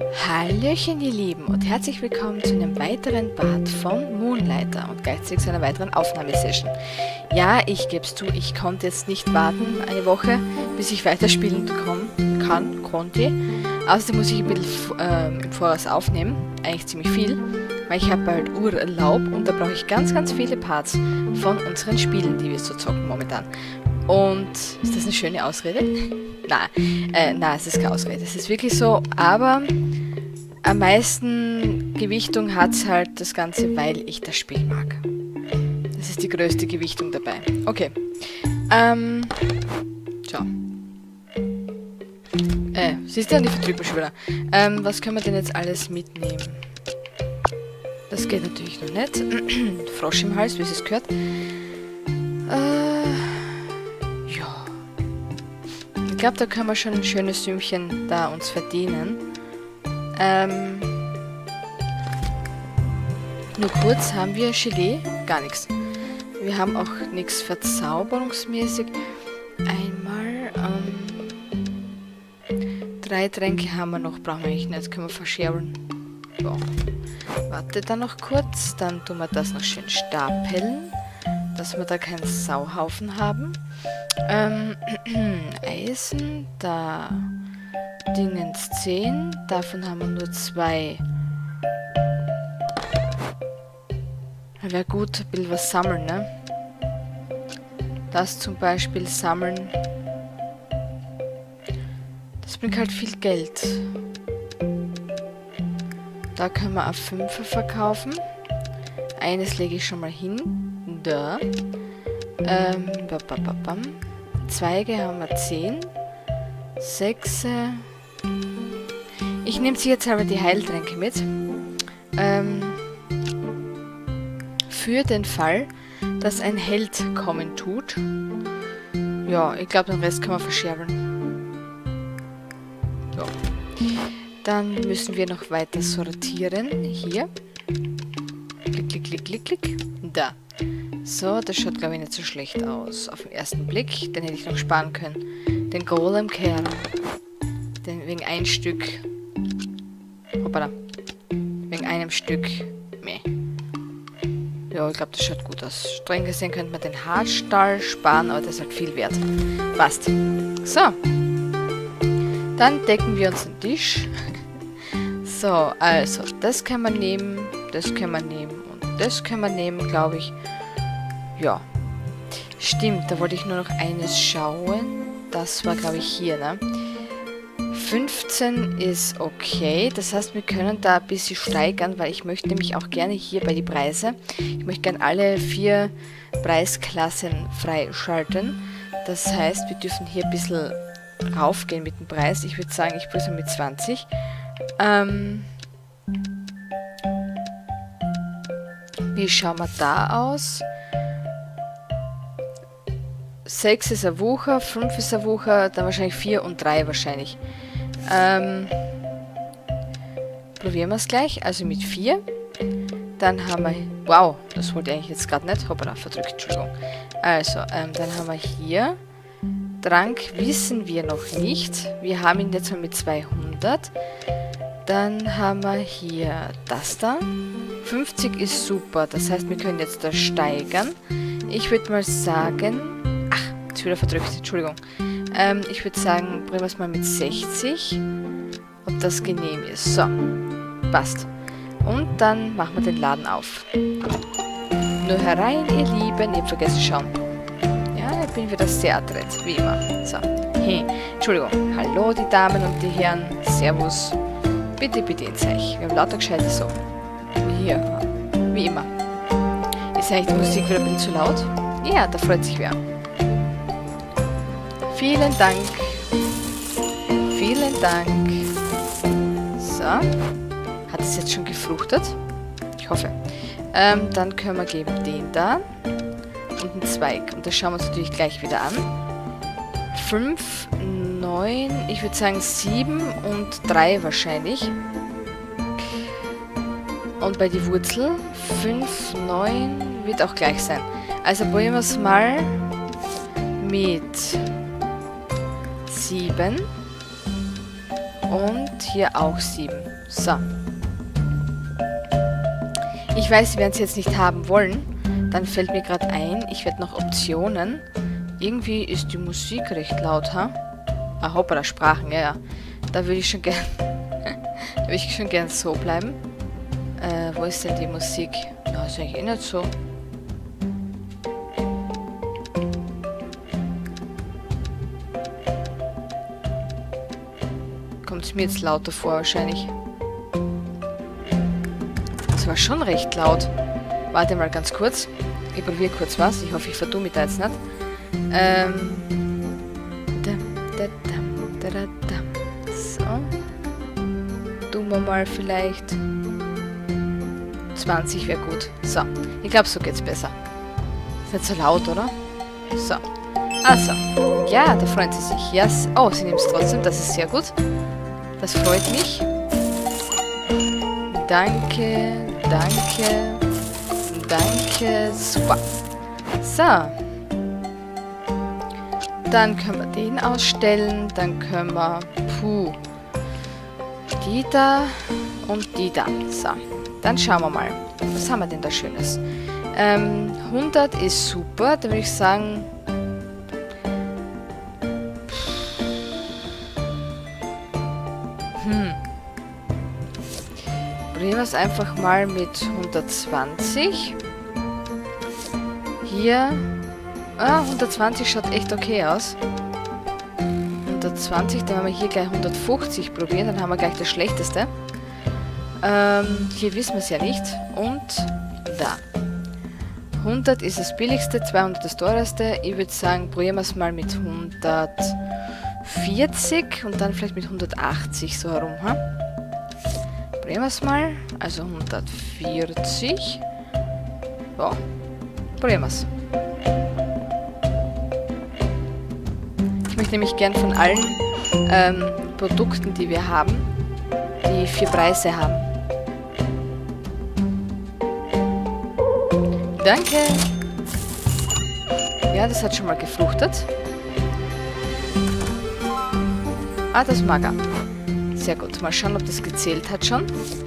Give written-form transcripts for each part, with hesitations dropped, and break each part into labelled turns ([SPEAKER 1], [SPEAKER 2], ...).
[SPEAKER 1] Hallöchen ihr Lieben und herzlich willkommen zu einem weiteren Part von Moonlighter und gleichzeitig zu einer weiteren Aufnahmesession. Ja, ich gebe es zu, ich konnte jetzt nicht warten eine Woche, bis ich weiterspielen konnte. Außerdem muss ich ein bisschen im Voraus aufnehmen, eigentlich ziemlich viel, weil ich habe bald Urlaub und da brauche ich ganz viele Parts von unseren Spielen, die wir so zocken momentan. Und ist das eine schöne Ausrede? Nein, es ist keine Ausrede. Es ist wirklich so, aber am meisten Gewichtung hat es halt das Ganze, weil ich das Spiel mag. Das ist die größte Gewichtung dabei. Okay. So. Siehst du, die verdrückt mich schon wieder. Was können wir denn jetzt alles mitnehmen? Das geht natürlich noch nicht. Frosch im Hals, wie es gehört. Ja. Ich glaube, da können wir schon ein schönes Sümmchen da uns verdienen. Nur kurz, haben wir Gelee? Gar nichts. Wir haben auch nichts verzauberungsmäßig. Einmal, 3 Tränke haben wir noch, brauchen wir eigentlich nicht, können wir verscheren. So. Warte dann noch kurz, dann tun wir das noch schön stapeln, dass wir da keinen Sauhaufen haben. Eisen, da Dingens 10, davon haben wir nur 2. Wäre gut, ein bisschen was sammeln, ne? Das zum Beispiel sammeln. Das bringt halt viel Geld. Da können wir auf 5 verkaufen. Eines lege ich schon mal hin. Da. Zweige haben wir 10. 6. Ich nehme jetzt aber die Heiltränke mit. Für den Fall, dass ein Held kommen tut. Ja, ich glaube, den Rest kann man verscherben. So. Dann müssen wir noch weiter sortieren. Hier. Klick. Da. So, das schaut, glaube ich, nicht so schlecht aus. Auf den ersten Blick. Den hätte ich noch sparen können. Den Golem-Kern. Wegen ein Stück. Hoppala. Wegen einem Stück. Meh. Ja, ich glaube, das schaut gut aus. Streng gesehen könnte man den Hartstahl sparen, aber das ist halt viel wert. Passt. So. Dann decken wir uns den Tisch. So, also, das kann man nehmen, das kann man nehmen und das kann man nehmen, glaube ich. Ja. Stimmt, da wollte ich nur noch eines schauen. Das war, glaube ich, hier, ne? 15 ist okay, das heißt, wir können da ein bisschen steigern, weil ich möchte nämlich auch gerne hier bei die Preise, ich möchte gerne alle 4 Preisklassen freischalten. Das heißt, wir dürfen hier ein bisschen raufgehen mit dem Preis. Ich würde sagen, ich probiere mit 20. Wie schauen wir da aus? 6 ist ein Wucher, 5 ist ein Wucher, dann wahrscheinlich 4 und 3 wahrscheinlich. Probieren wir es gleich, also mit 4. Dann haben wir, wow, das wollte ich eigentlich jetzt gerade nicht, hoppala, verdrückt, Entschuldigung. Also, dann haben wir hier, Trank wissen wir noch nicht, wir haben ihn jetzt mal mit 200. Dann haben wir hier das da, 50 ist super, das heißt, wir können jetzt das steigern. Ich würde mal sagen, ist wieder verdrückt, Entschuldigung. Ich würde sagen, probieren wir es mal mit 60. Ob das genehm ist. So, passt. Und dann machen wir den Laden auf. Nur herein, ihr Lieben. Ihr habt vergessen schauen. Ja, ich bin wieder sehr adrett, wie immer. So, hey, Entschuldigung. Hallo, die Damen und die Herren. Servus. Bitte ins Eich. Wir haben lauter gescheite so. Hier, wie immer. Ist eigentlich die Musik wieder ein bisschen zu laut? Ja, da freut sich wer. Vielen Dank. Vielen Dank. So. Hat es jetzt schon gefruchtet? Ich hoffe. Dann können wir geben den da. Und einen Zweig. Und das schauen wir uns natürlich gleich wieder an. 5, 9, ich würde sagen 7 und 3 wahrscheinlich. Und bei die Wurzel 5, 9 wird auch gleich sein. Also probieren wir es mal mit 7 Und hier auch 7. So. Ich weiß, Sie werden es jetzt nicht haben wollen. Dann fällt mir gerade ein, ich werde noch Optionen. Irgendwie ist die Musik recht laut, ha? Ah, hoppala, Sprachen, ja, ja. Da würde ich schon gern... da würde ich schon gern so bleiben. Wo ist denn die Musik? Na, ist eigentlich eh nicht so. Kommt es mir jetzt lauter vor, wahrscheinlich. Das war schon recht laut. Warte mal ganz kurz. Ich probiere kurz was. Ich hoffe, ich vertue mich da jetzt nicht. So. Tun wir mal vielleicht 20 wäre gut. So. Ich glaube, so geht's besser. Ist nicht so laut, oder? So. Also. Ja, da freuen sie sich. Yes. Oh, sie nehmen es trotzdem. Das ist sehr gut. Das freut mich. Danke. Danke. Danke. Super. So. Dann können wir den ausstellen. Dann können wir... Puh. Die da und die da. So. Dann schauen wir mal. Was haben wir denn da Schönes? 100 ist super. Da würde ich sagen... Probieren wir es einfach mal mit 120. Hier... 120 schaut echt okay aus. 120, dann haben wir hier gleich 150 probieren, dann haben wir gleich das Schlechteste. Hier wissen wir es ja nicht. Und da. 100 ist das billigste, 200 das teuerste. Ich würde sagen, probieren wir es mal mit 140 und dann vielleicht mit 180 so herum. Ha? Probieren wir es mal. Also 140. So. Probieren wir es. Ich möchte nämlich gern von allen Produkten, die wir haben, die 4 Preise haben. Danke! Ja, das hat schon mal gefruchtet. Ah, das mag er. Sehr gut. Mal schauen, ob das gezählt hat schon.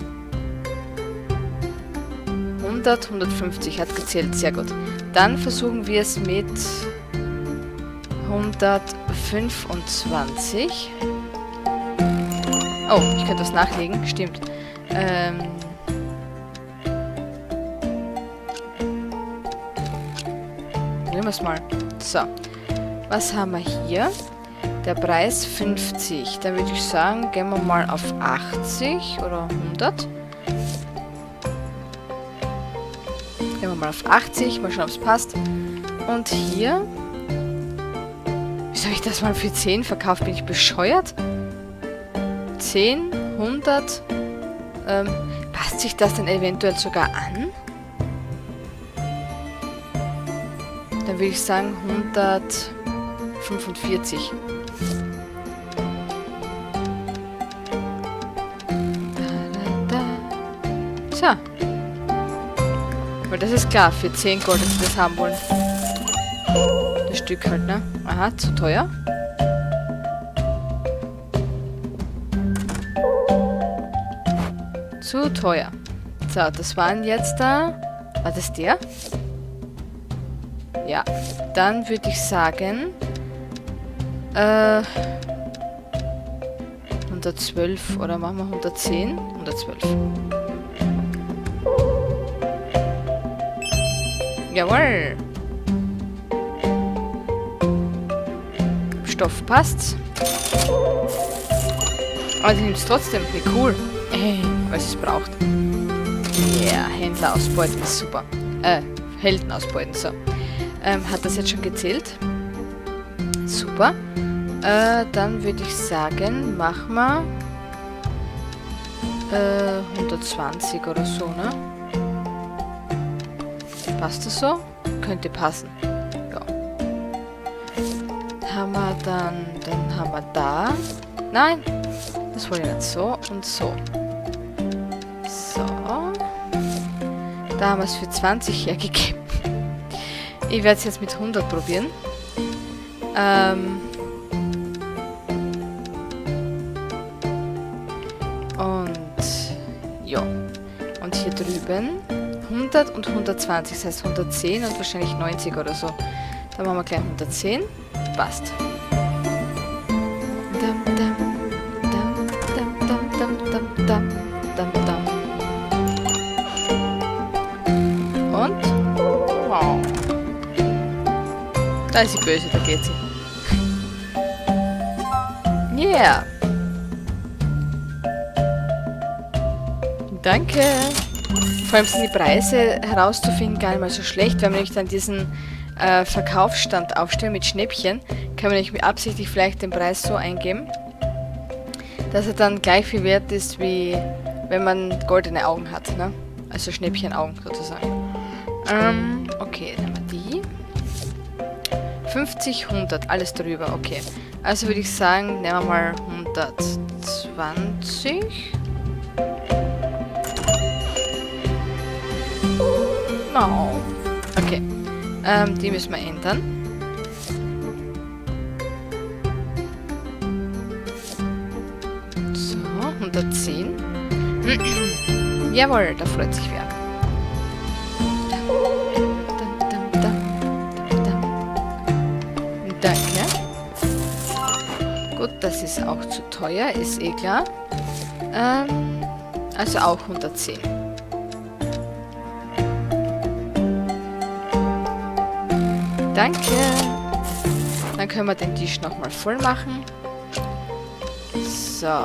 [SPEAKER 1] 100, 150 hat gezählt. Sehr gut. Dann versuchen wir es mit 125. Oh, ich könnte das nachlegen. Stimmt. Nehmen wir es mal. So. Was haben wir hier? Der Preis 50. Dann würde ich sagen, gehen wir mal auf 80 oder 100. Gehen wir mal auf 80. Mal schauen, ob es passt. Und hier... Wieso habe ich das mal für 10 verkauft? Bin ich bescheuert? 10, 100. Passt sich das denn eventuell sogar an? Dann würde ich sagen 145. So. Aber das ist klar, für 10 Gold, dass wir das haben wollen. Das Stück halt, ne? Aha, zu teuer. Zu teuer. So, das waren jetzt da... War das der? Ja. Dann würde ich sagen... 112 oder machen wir 110? 112. Jawohl! Stoff passt. Aber die nimmt es trotzdem. Wie cool. Weil sie es braucht. Ja, yeah, Händler ausbeuten ist super. Helden ausbeuten, so. Hat das jetzt schon gezählt? Super. Dann würde ich sagen, machen wir 120 oder so, ne? Passt das so? Könnte passen. Ja. Haben wir dann haben wir da. Nein, das wollte ich nicht. So und so. So. Da haben wir es für 20 hergegeben. Ich werde es jetzt mit 100 probieren. Ja. Und hier drüben 100 und 120, das heißt 110 und wahrscheinlich 90 oder so. Dann machen wir gleich 110. Passt. Und? Wow. Da ist sie böse, da geht sie. Yeah. Danke. Vor allem sind die Preise herauszufinden gar nicht mal so schlecht, wenn man nämlich dann diesen Verkaufsstand aufstellen mit Schnäppchen, kann man nämlich absichtlich vielleicht den Preis so eingeben, dass er dann gleich viel wert ist, wie wenn man goldene Augen hat, ne? Also Schnäppchenaugen sozusagen. Okay, dann haben wir die. 50, 100, alles drüber, okay. Also würde ich sagen, nehmen wir mal 120. No. Okay. Die müssen wir ändern. So, 110. Jawohl, da freut sich wer. Danke. Gut, das ist auch zu teuer, ist eh klar. Also auch 110. Danke. Dann können wir den Tisch nochmal voll machen. So.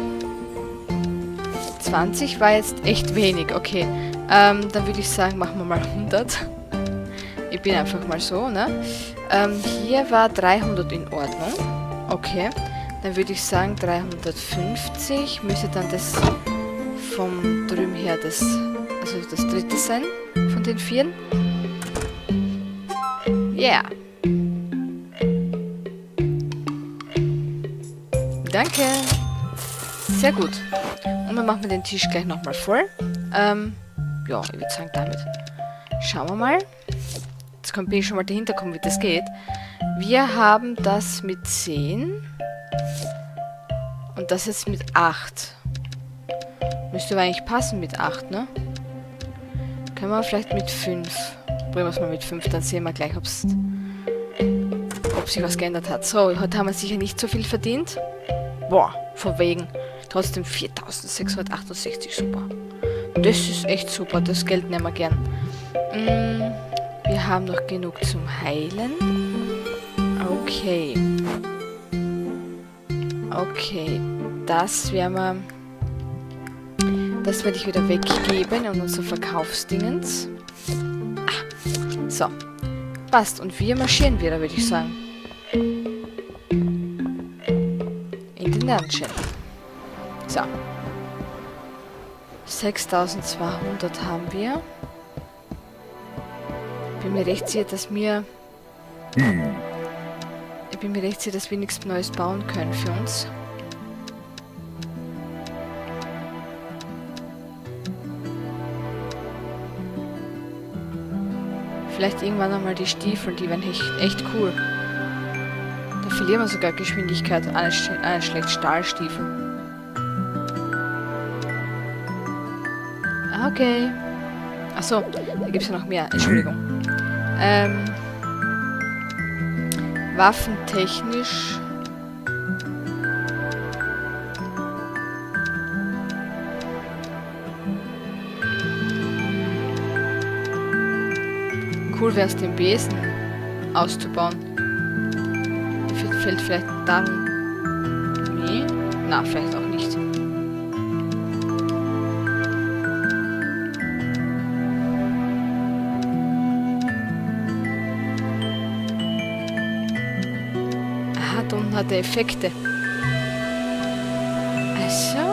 [SPEAKER 1] 20 war jetzt echt wenig. Okay. Dann würde ich sagen, machen wir mal 100. Ich bin einfach mal so, ne? Hier war 300 in Ordnung. Okay. Dann würde ich sagen, 350 müsste dann das vom drüben her also das dritte sein von den vieren. Ja. Yeah. Danke. Sehr gut. Und dann machen wir den Tisch gleich nochmal voll. Ja, ich würde sagen damit. Schauen wir mal. Jetzt bin ich schon mal dahinter kommen, wie das geht. Wir haben das mit 10. Und das jetzt mit 8. Müsste aber eigentlich passen mit 8, ne? Können wir vielleicht mit 5. Probieren wir es mal mit 5, dann sehen wir gleich, ob sich was geändert hat. So, heute haben wir sicher nicht so viel verdient. Boah, von wegen. Trotzdem 4.668, super. Das ist echt super, das Geld nehmen wir gern. Wir haben noch genug zum Heilen. Okay. Okay, das werde ich wieder weggeben in unser Verkaufsdingens. So, passt. Und wir marschieren wieder, würde ich sagen. In den Dungeon. So. 6.200 haben wir. Ich bin mir recht sicher, dass wir nichts Neues bauen können für uns. Vielleicht irgendwann einmal die Stiefel, die wären echt cool. Da verlieren wir sogar Geschwindigkeit. Einen schlecht Stahlstiefel. Okay. Achso, da gibt es ja noch mehr. Entschuldigung. Waffentechnisch. Cool wäre es, den Besen auszubauen. Fällt vielleicht darum. Nee? Na, vielleicht auch nicht. Aha, da unten hat er Effekte. Ach so.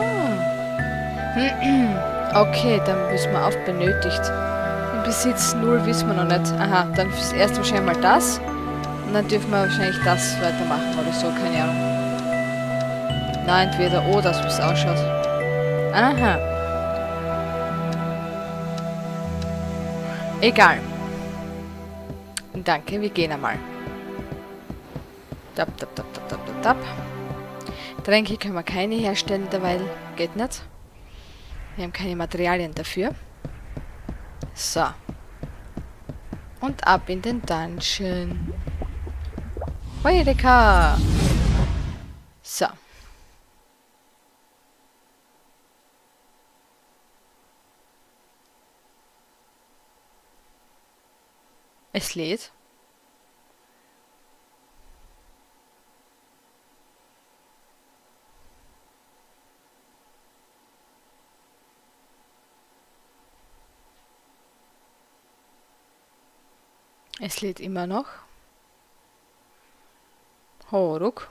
[SPEAKER 1] Okay, dann müssen wir auf benötigt. Besitz 0 wissen wir noch nicht. Aha, dann erst wahrscheinlich mal das. Und dann dürfen wir wahrscheinlich das weitermachen oder so, keine Ahnung. Nein, entweder oder, so wie es ausschaut. Aha. Egal. Danke, wir gehen einmal. Tap, tap, tap, tap, tap, tap. Tränke können wir keine herstellen derweil. Geht nicht. Wir haben keine Materialien dafür. So. Und ab in den Dungeon. Heureka! So. Es lädt. Es lädt immer noch. Ruck.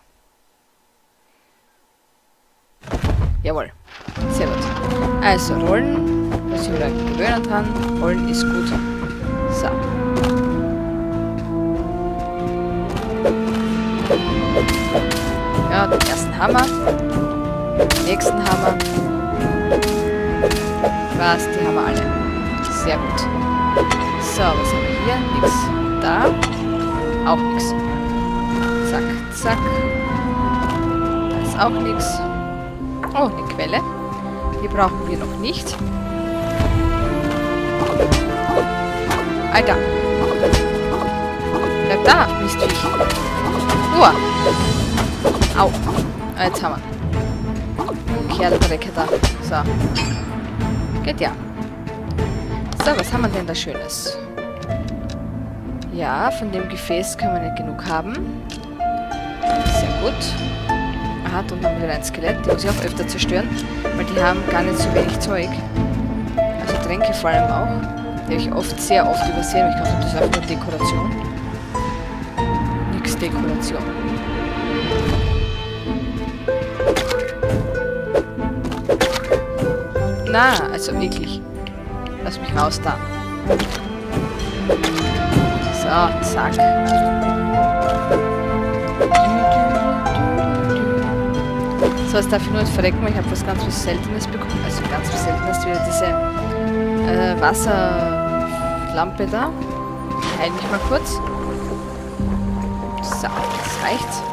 [SPEAKER 1] Jawohl. Sehr gut. Also Rollen. Muss ich wieder gewöhnen dran. Rollen ist gut. So. Ja, den ersten Hammer. Den nächsten Hammer. Was? Die haben wir alle. Sehr gut. So, was haben wir hier? Nix. Da. Auch nix. Zack, zack. Da ist auch nix. Oh, eine Quelle. Die brauchen wir noch nicht. Alter. Bleib da, Mistviech. Uah. Au. Jetzt haben wir. Kerldrecke da. So. Geht ja. So, was haben wir denn da Schönes? Ja, von dem Gefäß können wir nicht genug haben. Sehr gut. Aha, und haben wir wieder ein Skelett. Die muss ich auch öfter zerstören, weil die haben gar nicht so wenig Zeug. Also Tränke vor allem auch. Die habe ich sehr oft übersehen. Ich glaube, das ist einfach nur Dekoration. Nix Dekoration. Na, also wirklich. Lass mich raus da. So, zack. So, jetzt darf ich nur nicht verrecken, weil ich habe was ganz was Seltenes bekommen. Also ganz was Seltenes, wieder diese Wasserlampe da. Heil mich mal kurz. So, das reicht.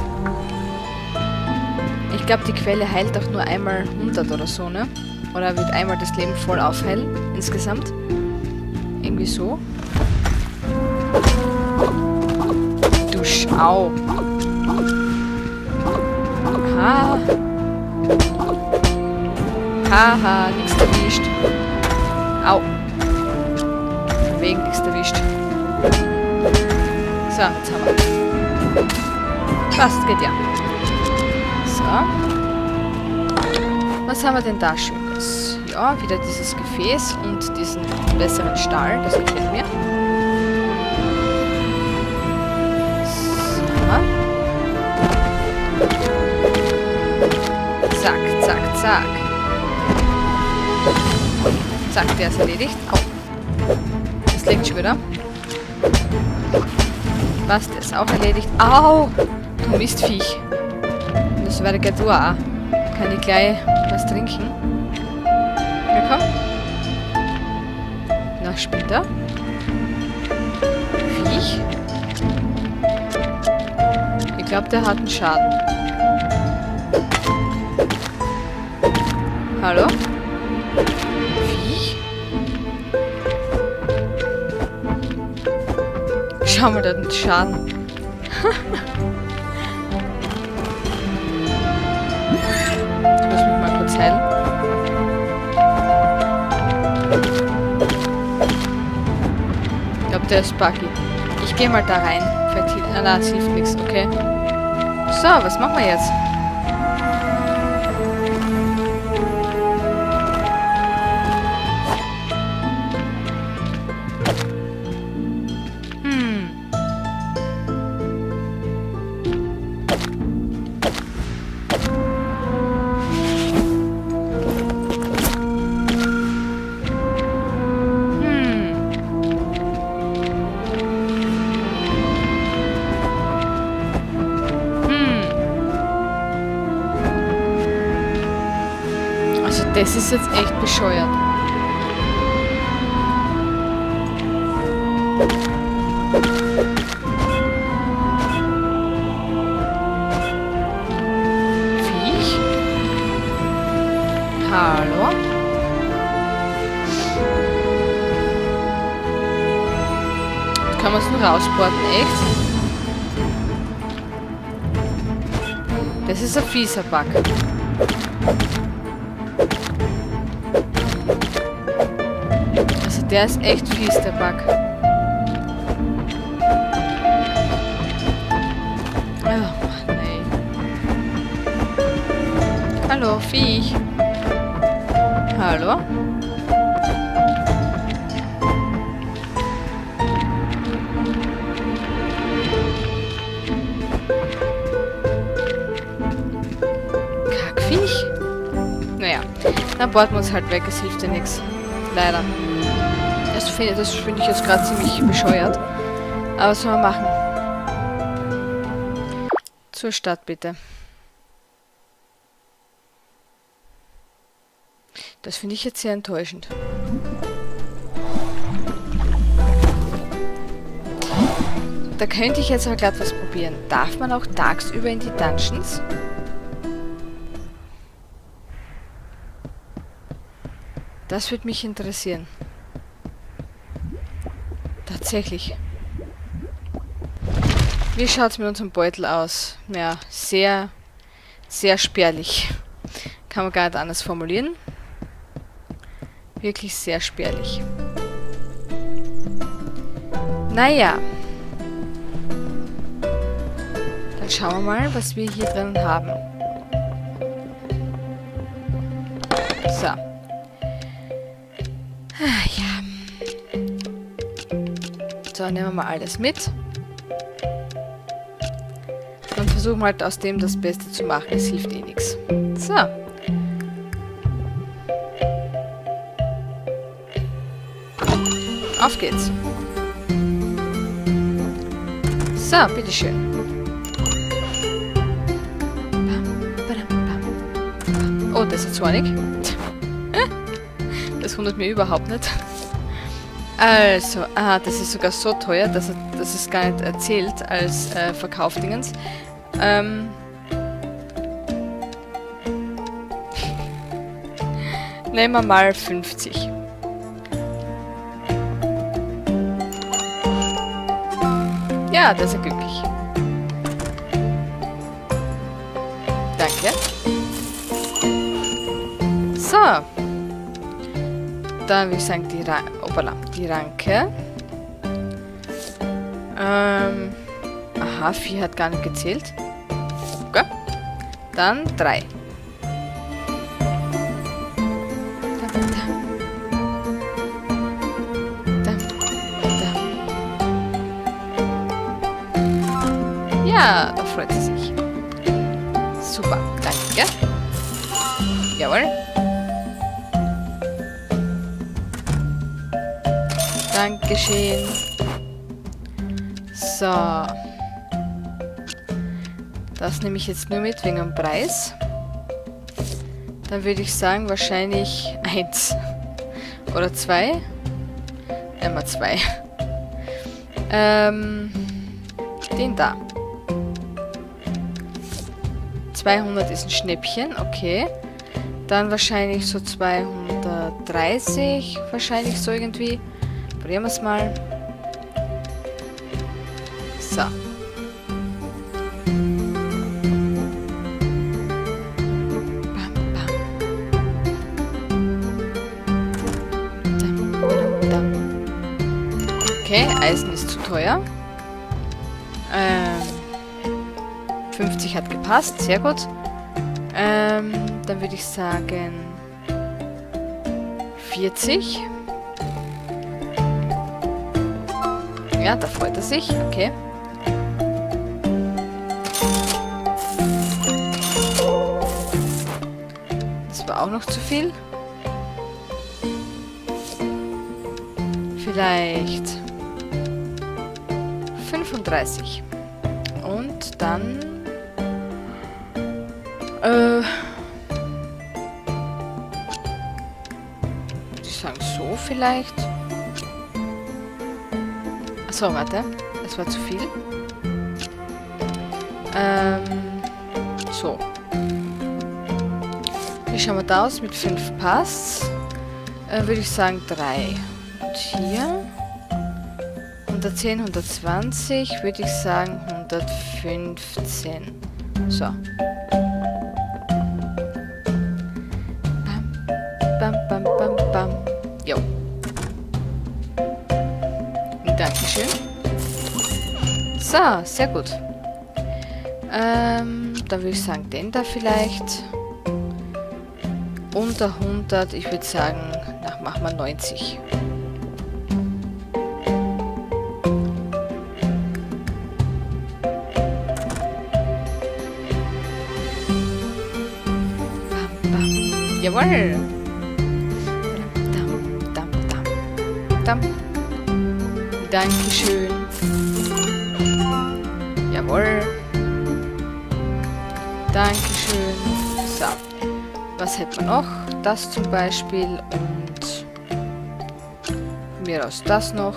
[SPEAKER 1] Ich glaube, die Quelle heilt auch nur einmal 100 oder so, ne? Oder wird einmal das Leben voll aufheilen, insgesamt. Irgendwie so. Du Schau. Ha. Haha, nichts erwischt. Au. Wegen nichts erwischt. So, jetzt haben wir. Passt, geht ja. So. Was haben wir denn da Schönes? Ja, wieder dieses Gefäß und diesen besseren Stahl, das gefällt mir. So. Zack, zack, zack. Zack, der ist erledigt. Au. Das liegt schon wieder. Was, der ist auch erledigt. Au! Du Mistviech. Das wäre geht du auch. Kann ich gleich was trinken? Ja, komm. Na, später. Viech. Ich glaube, der hat einen Schaden. Hallo? Viech? Schau mal, der hat einen Schaden. Ich muss mich mal kurz heilen. Ich glaube, der ist buggy. Ich gehe mal da rein. Vielleicht hilft... Ah, es hilft nichts. Okay. So, was machen wir jetzt? Das ist jetzt echt bescheuert. Viech? Hallo? kann man es nur rausporten, echt? Das ist ein fieser Bug. Also der ist echt fies, der Bug. Oh Mann, ey. Hallo, Viech. Hallo? Kackviech? Naja, dann bohren wir uns halt weg, es hilft ja nichts. Leider. Das finde ich jetzt gerade ziemlich bescheuert. Aber was soll man machen? Zur Stadt, bitte. Das finde ich jetzt sehr enttäuschend. Da könnte ich jetzt aber glatt was probieren. Darf man auch tagsüber in die Dungeons? Das würde mich interessieren. Tatsächlich. Wie schaut es mit unserem Beutel aus? Ja, sehr, sehr spärlich. Kann man gar nicht anders formulieren. Wirklich sehr spärlich. Naja. Dann schauen wir mal, was wir hier drin haben. So. Ja. So, nehmen wir mal alles mit. Und versuchen halt aus dem das Beste zu machen. Es hilft eh nichts. So. Auf geht's. So, bitteschön. Oh, das ist zornig. Das wundert mich überhaupt nicht. Also, das ist sogar so teuer, dass es gar nicht erzählt als Verkaufdingens. Nehmen wir mal 50. Ja, das ist glücklich. Danke. So. Dann würde ich sagen, die Ranke. Aha, 4 hat gar nicht gezählt. Okay. Dann 3. Ja, da freut sie sich. Super, danke. Jawohl. Dankeschön. So. Das nehme ich jetzt nur mit wegen dem Preis. Dann würde ich sagen, wahrscheinlich 1. Oder 2. Nehmen wir 2. Den da. 200 ist ein Schnäppchen, okay. Dann wahrscheinlich so 230, wahrscheinlich so irgendwie. Probieren wir es mal. So. Bam, bam. Dam, dam, dam. Okay, Eisen ist zu teuer. 50 hat gepasst, sehr gut. Dann würde ich sagen 40. Ja, da freut er sich, okay. Das war auch noch zu viel. Vielleicht 35. Und dann würde ich sagen, so vielleicht. Achso, warte. Das war zu viel. So. Wie schauen wir da aus? Mit 5 passt. Würde ich sagen 3. Und hier. Und 110, 120, würde ich sagen 115. So. Bam, bam, bam, bam. Jo. Dankeschön. So, sehr gut. Dann würde ich sagen, den da vielleicht. Unter 100, ich würde sagen, machen wir 90. Bam, bam. Jawohl! Dam, dam, dam, dam. Dankeschön. Jawohl. Dankeschön. So. Was hätten wir noch? Das zum Beispiel und von mir aus das noch.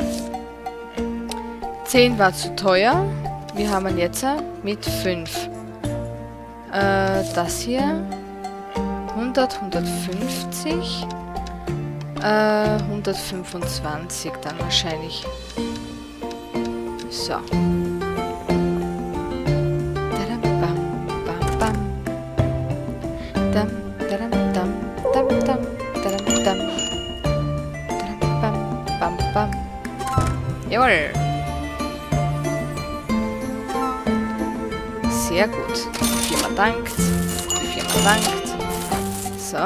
[SPEAKER 1] 10 war zu teuer. Wir haben jetzt mit 5. Das hier 100, 150, 125 dann wahrscheinlich. So. Jawohl. Sehr gut. Die Firma dankt. Die Firma dankt. So.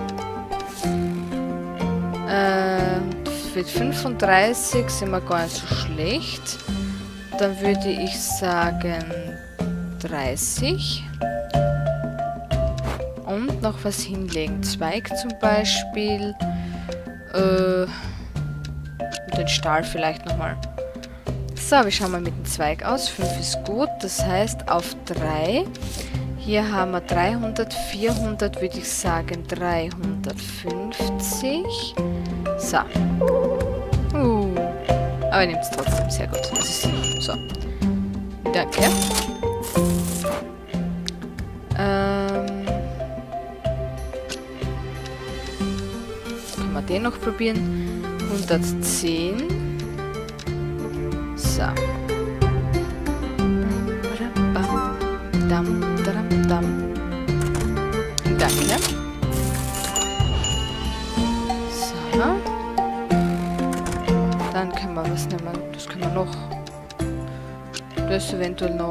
[SPEAKER 1] Für 35 sind wir gar nicht so schlecht. Dann würde ich sagen 30. Und noch was hinlegen. Zweig zum Beispiel. Den Stahl vielleicht nochmal. So, wie schauen wir mit dem Zweig aus? 5 ist gut, das heißt auf 3. Hier haben wir 300, 400, würde ich sagen 350. So. Aber ihr nehmt es trotzdem sehr gut. Das ist so. Danke. Können wir den noch probieren? 110. So. Danke. So. Dann können wir was nehmen. Das können wir noch. Das eventuell noch.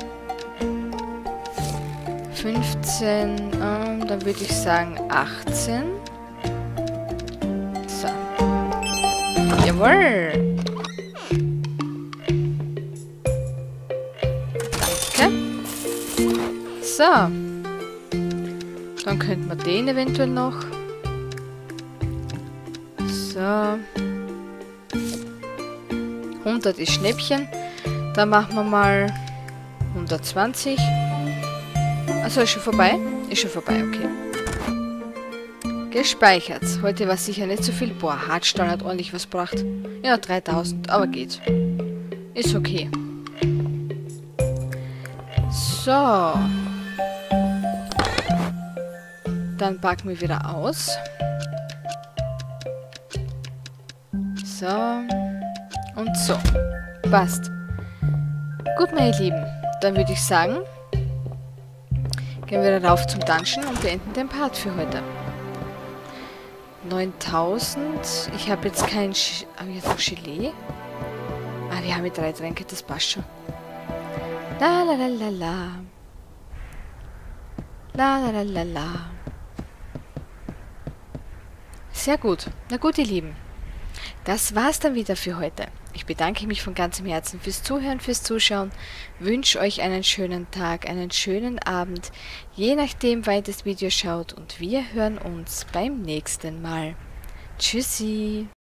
[SPEAKER 1] 15. Dann würde ich sagen 18. So. Jawohl. Danke. So. Dann könnten wir den eventuell noch. So. 100 ist Schnäppchen. Dann machen wir mal 120. Also ist schon vorbei? Ist schon vorbei, okay. Gespeichert. Heute war sicher nicht so viel. Boah, Hartstahl hat ordentlich was gebracht. Ja, 3000, aber geht. Ist okay. So. Dann packen wir wieder aus. So. Und so. Passt. Gut, meine Lieben. Dann würde ich sagen, gehen wir rauf zum Dungeon und beenden den Part für heute. 9000. Ich habe jetzt kein... Haben wir jetzt noch Gelee? Ah, wir haben hier 3 Tränke, das passt schon. La la la la la. La la la la la. Sehr gut. Na gut, ihr Lieben. Das war's dann wieder für heute. Ich bedanke mich von ganzem Herzen fürs Zuhören, fürs Zuschauen. Wünsche euch einen schönen Tag, einen schönen Abend, je nachdem, wann ihr das Video schaut. Und wir hören uns beim nächsten Mal. Tschüssi!